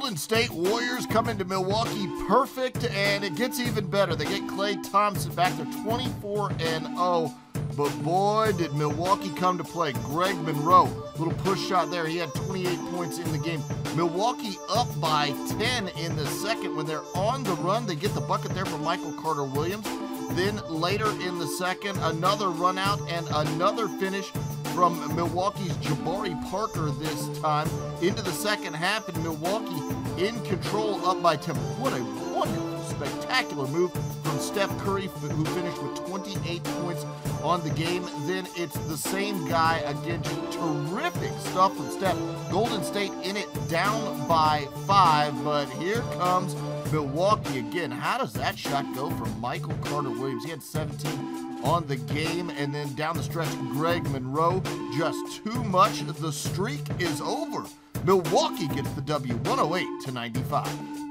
Golden State Warriors come into Milwaukee perfect, and it gets even better. They get Klay Thompson back. They're 24-0. But boy, did Milwaukee come to play. Greg Monroe, little push shot there. He had 28 points in the game. Milwaukee up by 10 in the second. When they're on the run, they get the bucket there from Michael Carter-Williams. Then later in the second, another run out and another finish from Milwaukee's Jabari Parker this time into the second half, and Milwaukee in control up by 10. What a wonderful, spectacular move from Steph Curry, who finished with 28 points on the game. Then it's the same guy again. Just terrific stuff from Steph. Golden State in it down by 5, but here comes Milwaukee again. How does that shot go from Michael Carter-Williams? He had 17 on the game, and then down the stretch, Greg Monroe, just too much. The streak is over. Milwaukee gets the W, 108-95.